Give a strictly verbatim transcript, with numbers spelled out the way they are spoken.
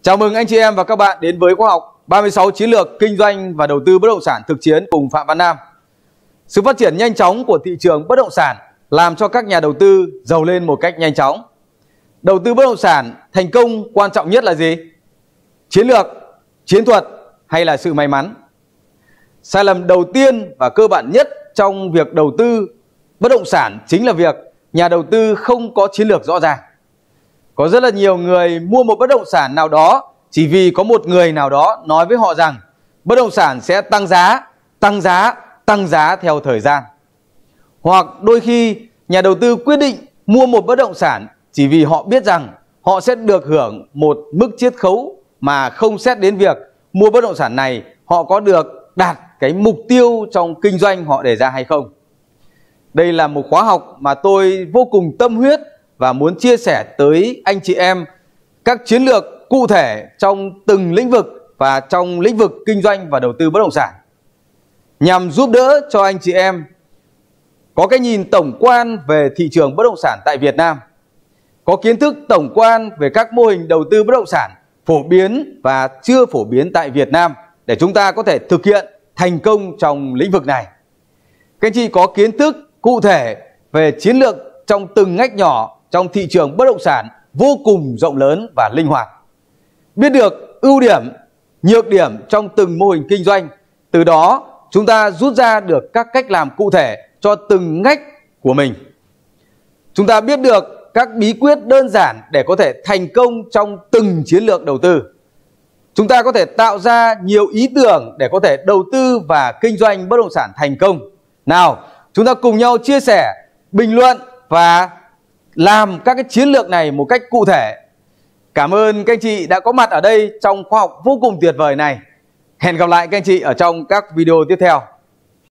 Chào mừng anh chị em và các bạn đến với khóa học ba mươi sáu chiến lược kinh doanh và đầu tư bất động sản thực chiến cùng Phạm Văn Nam. Sự phát triển nhanh chóng của thị trường bất động sản làm cho các nhà đầu tư giàu lên một cách nhanh chóng. Đầu tư bất động sản thành công quan trọng nhất là gì? Chiến lược, chiến thuật hay là sự may mắn? Sai lầm đầu tiên và cơ bản nhất trong việc đầu tư bất động sản chính là việc nhà đầu tư không có chiến lược rõ ràng. Có rất là nhiều người mua một bất động sản nào đó chỉ vì có một người nào đó nói với họ rằng bất động sản sẽ tăng giá, tăng giá, tăng giá theo thời gian. Hoặc đôi khi nhà đầu tư quyết định mua một bất động sản chỉ vì họ biết rằng họ sẽ được hưởng một mức chiết khấu mà không xét đến việc mua bất động sản này họ có được đạt cái mục tiêu trong kinh doanh họ đề ra hay không. Đây là một khóa học mà tôi vô cùng tâm huyết và muốn chia sẻ tới anh chị em các chiến lược cụ thể trong từng lĩnh vực và trong lĩnh vực kinh doanh và đầu tư bất động sản, nhằm giúp đỡ cho anh chị em có cái nhìn tổng quan về thị trường bất động sản tại Việt Nam, có kiến thức tổng quan về các mô hình đầu tư bất động sản phổ biến và chưa phổ biến tại Việt Nam để chúng ta có thể thực hiện thành công trong lĩnh vực này. Các anh chị có kiến thức cụ thể về chiến lược trong từng ngách nhỏ trong thị trường bất động sản vô cùng rộng lớn và linh hoạt. Biết được ưu điểm, nhược điểm trong từng mô hình kinh doanh, từ đó chúng ta rút ra được các cách làm cụ thể cho từng ngách của mình. Chúng ta biết được các bí quyết đơn giản để có thể thành công trong từng chiến lược đầu tư. Chúng ta có thể tạo ra nhiều ý tưởng để có thể đầu tư và kinh doanh bất động sản thành công. Nào, chúng ta cùng nhau chia sẻ, bình luận và làm các cái chiến lược này một cách cụ thể. Cảm ơn các anh chị đã có mặt ở đây trong khóa học vô cùng tuyệt vời này. Hẹn gặp lại các anh chị ở trong các video tiếp theo.